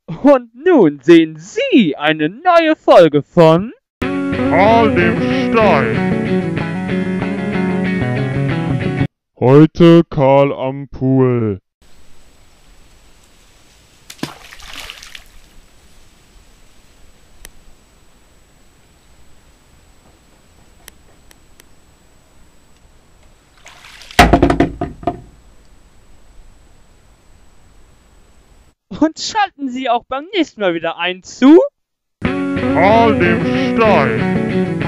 Und nun sehen Sie eine neue Folge von Karl dem Stein. Heute Karl am Pool. und schalten Sie auch beim nächsten Mal wieder ein zu Karl dem Stein.